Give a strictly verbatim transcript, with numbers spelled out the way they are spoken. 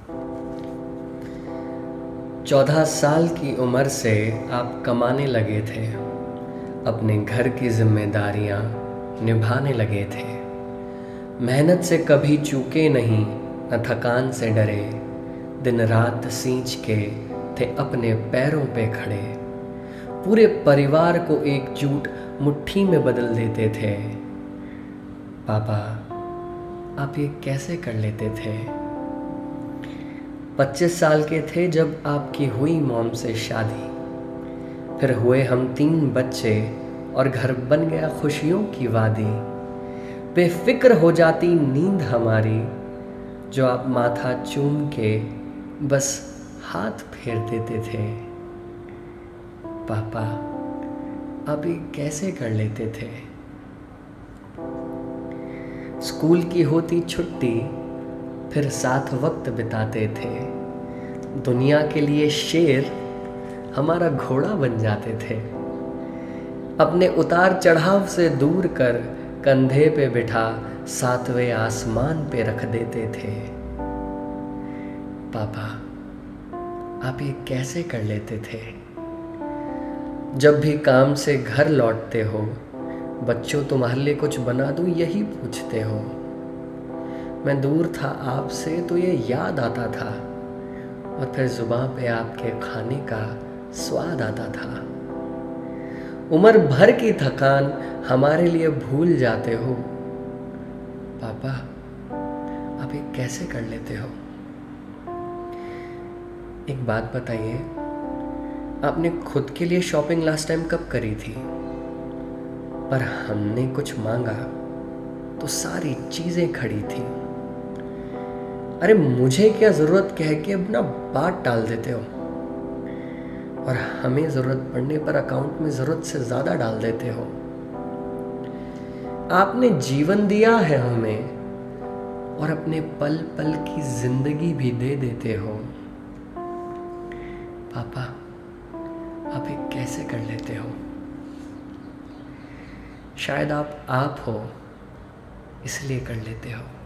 चौदह साल की उम्र से आप कमाने लगे थे, अपने घर की जिम्मेदारियां निभाने लगे थे। मेहनत से कभी चूके नहीं, न थकान से डरे, दिन रात सींच के थे अपने पैरों पे खड़े। पूरे परिवार को एकजुट मुट्ठी में बदल देते थे। पापा, आप ये कैसे कर लेते थे? पच्चीस साल के थे जब आपकी हुई मॉम से शादी। फिर हुए हम तीन बच्चे और घर बन गया खुशियों की वादी। बेफिक्र हो जाती नींद हमारी, जो आप माथा चूम के बस हाथ फेर देते थे। पापा, आप ये कैसे कर लेते थे? स्कूल की होती छुट्टी, फिर साथ वक्त बिताते थे। दुनिया के लिए शेर हमारा घोड़ा बन जाते थे। अपने उतार चढ़ाव से दूर कर कंधे पे बिठा सातवें आसमान पे रख देते थे। पापा, आप ये कैसे कर लेते थे? जब भी काम से घर लौटते हो, बच्चों तुम्हारे लिए कुछ बना दूं यही पूछते हो। मैं दूर था आपसे तो ये याद आता था, और फिर जुबान पे आपके खाने का स्वाद आता था। उम्र भर की थकान हमारे लिए भूल जाते हो। पापा, आप ये कैसे कर लेते हो? एक बात बताइए, आपने खुद के लिए शॉपिंग लास्ट टाइम कब करी थी? पर हमने कुछ मांगा तो सारी चीजें खड़ी थी। अरे मुझे क्या जरूरत कह के अपना बात टाल देते हो, और हमें जरूरत पड़ने पर अकाउंट में जरूरत से ज्यादा डाल देते हो। आपने जीवन दिया है हमें, और अपने पल पल की जिंदगी भी दे देते हो। पापा, आप ये कैसे कर लेते हो? शायद आप आप हो, इसलिए कर लेते हो।